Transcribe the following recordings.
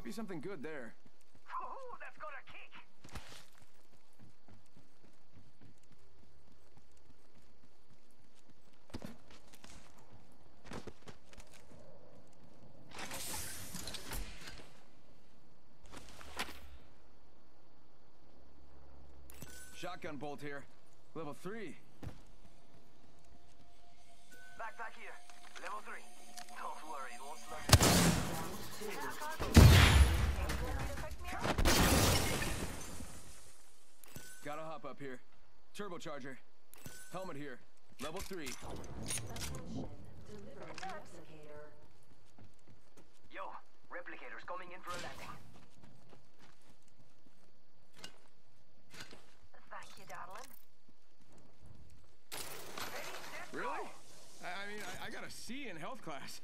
be something good there. Ooh, that's got a kick. Shotgun bolt here. Level 3. Backpack here. Level 3. Don't worry, it won't slow you. Gotta hop up here. Turbocharger. Helmet here. Level 3. Yo, replicators coming in for a landing. Thank you, darling. Really? I mean, I got a C in health class.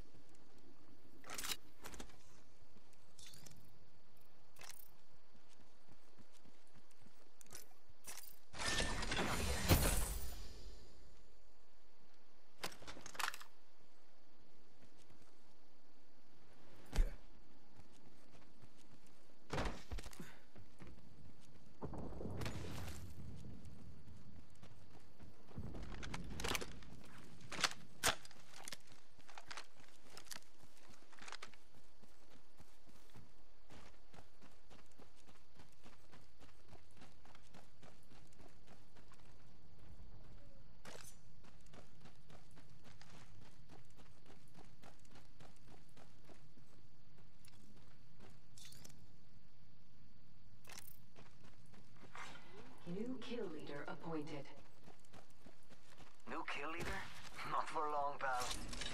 New kill leader appointed. New kill leader? Not for long, pal.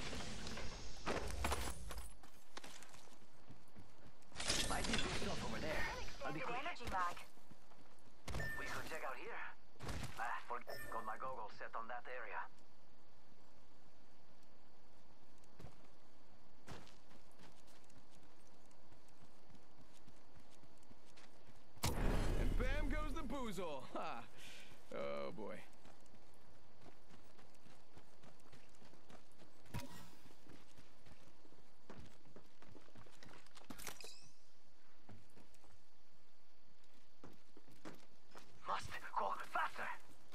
Might be good stuff over there. I'll be quick. Energy mag. We could check out here. Got my goggles set on that area. And bam goes the boozle. Ha! Oh boy. Must go faster.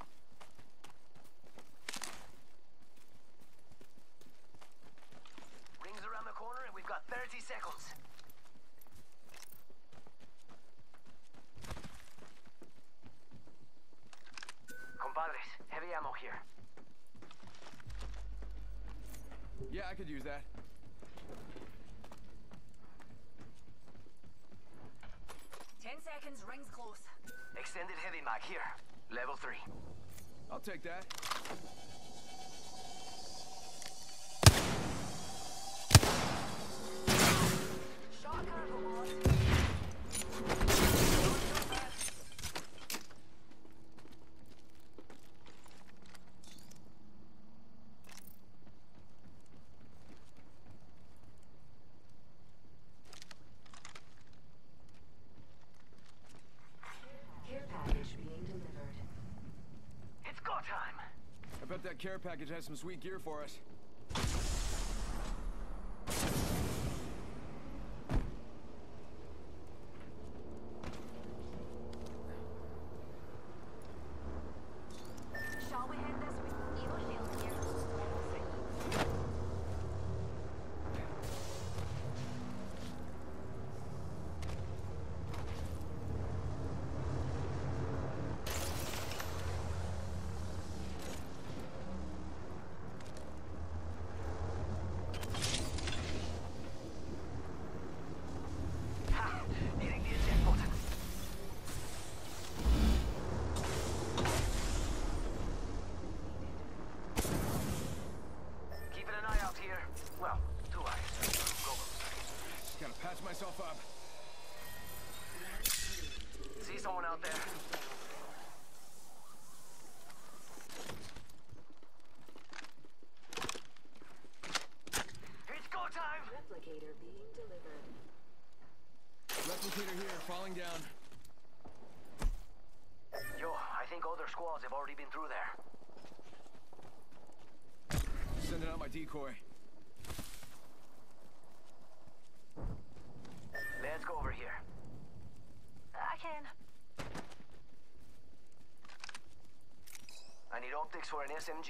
Rings around the corner and we've got 30 seconds. Compadres, heavy ammo here. Yeah, I could use that. Rings close. Extended heavy mag here. Level 3. I'll take that. Shot cargo boss. Care package being delivered. It's go time. I bet that care package has some sweet gear for us. Shall we head this way? Evil shield here. Ha! Hitting the eject button. Keeping an eye out here. Well, 2 eyes. Goggles. Just gotta patch myself up. See someone out there? It's go time! Replicator being delivered. Replicator here, falling down. Yo, I think other squads have already been through there. Sending out my decoy. Let's go over here. I can. I need optics for an SMG.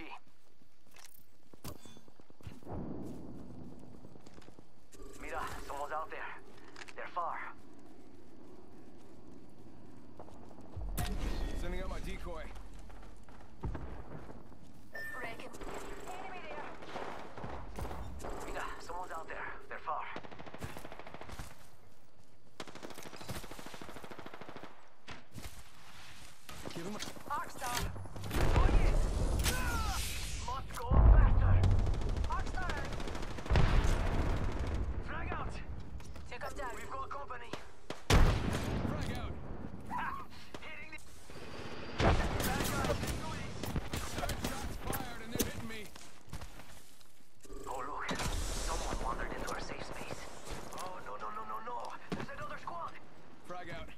Mira, someone's out there. They're far. Sending out my decoy. Reckon. Enemy there. Mira, someone's out there. They're far. Give him a... Arcstar. Oh yes! Must go faster! Arcstar. Frag out! Took him down. We've got company. Frag out. Ha! Hitting the... Bad guys, let's do this! 7 shots fired and they're hitting me. Oh look, someone wandered into our safe space. Oh no no no no no! There's another squad! Frag out.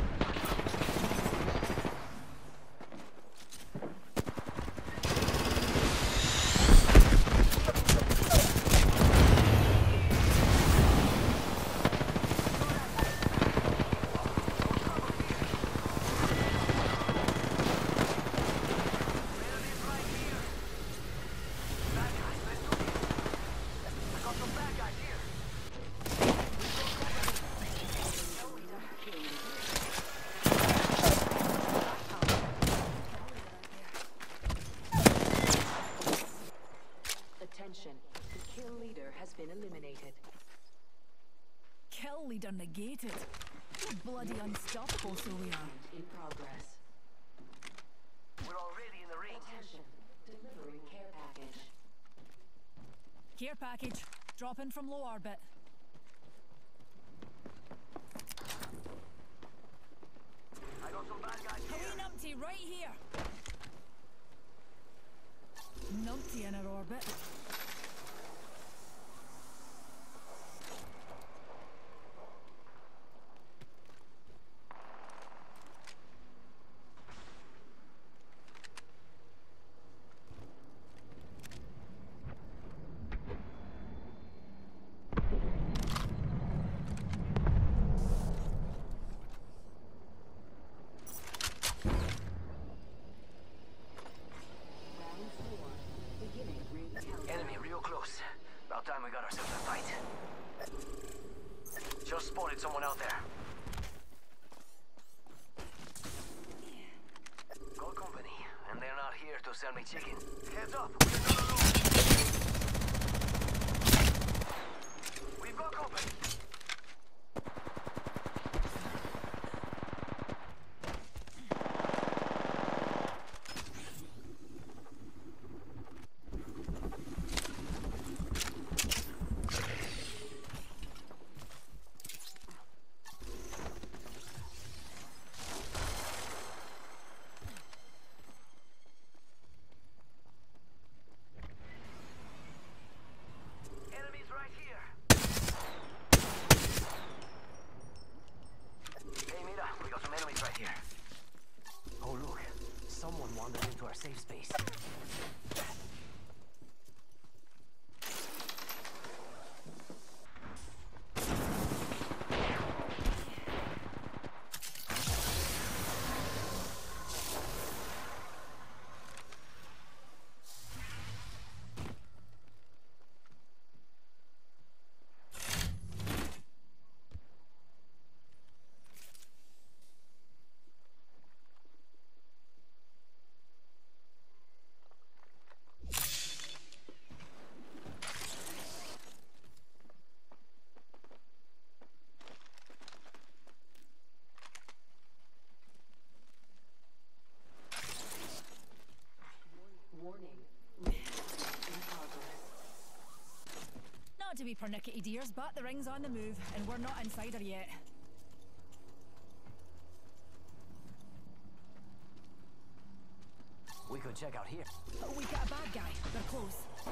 Enemies right here! Bad guys, let's do this! I got some bad guys here! Attention. The kill leader has been eliminated. Kill leader negated. We're bloody unstoppable, so we are. In progress. We're already in the ring. Attention. Delivering care package. Care package. Dropping from low orbit. I got some bad guys here. Hello, numpty, right here. Numpty in our orbit. Round 4. Beginning ring countdown. Enemy real close. About time we got ourselves a fight. Just spotted someone out there. Got company, and they're not here to sell me chicken. Heads up, we're not alone. We've got company. Enemies right here. Hey, Mira, we got some enemies right here. Oh, look. Someone wandered into our safe space. Warning. Ring in progress. Not to be pernickety dears, but the ring's on the move, and we're not inside her yet. We could check out here. Oh, we got a bad guy. They're close.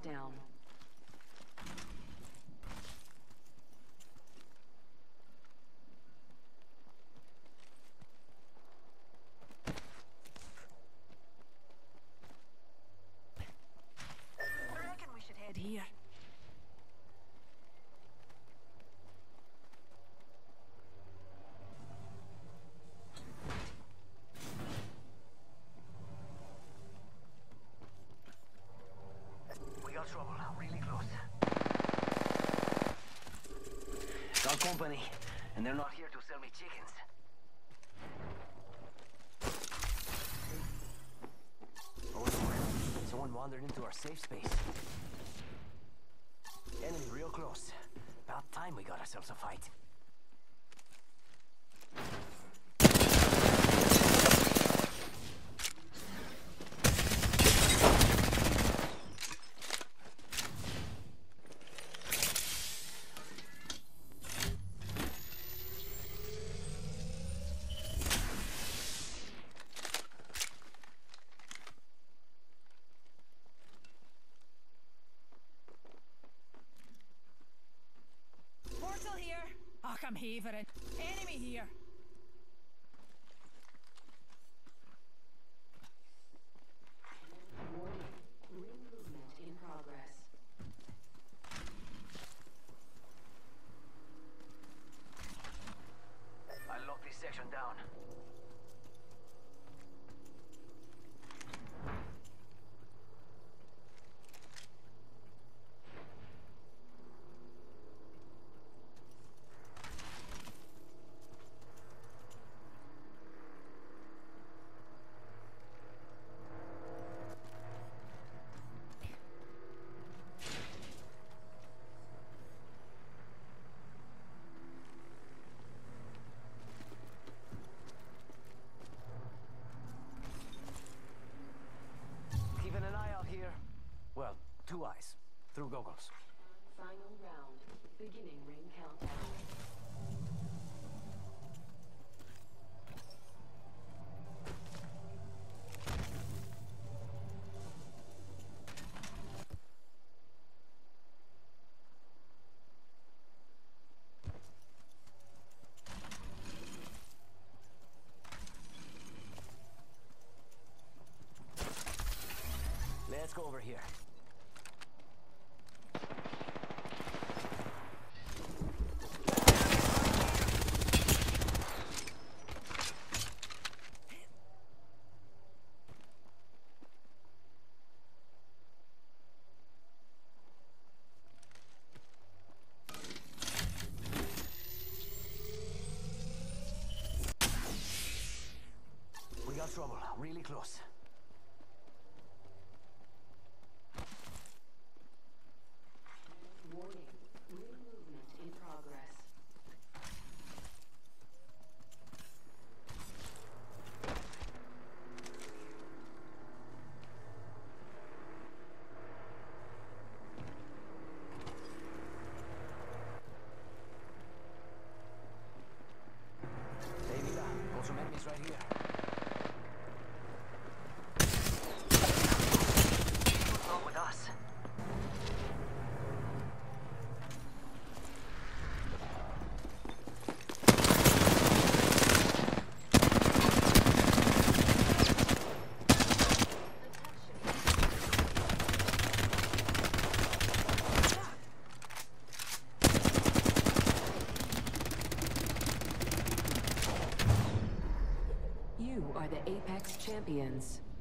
countdown. I reckon we should head here. We got trouble, really close. Got company, and they're not here to sell me chickens. Oh Lord, someone wandered into our safe space. Enemy real close. About time we got ourselves a fight. Portal here. Oh, I'm havering. Enemy here. Warning. Ring movement in progress. I'll lock this section down. Keeping an eye out here. Well, 2 eyes. Through goggles. Final round. Beginning ring countdown. Let's go over here. We got trouble, really close. Warning. Ring movement in progress. Hey, Vida, got some enemies right here. Not with us. You are the Apex Champions.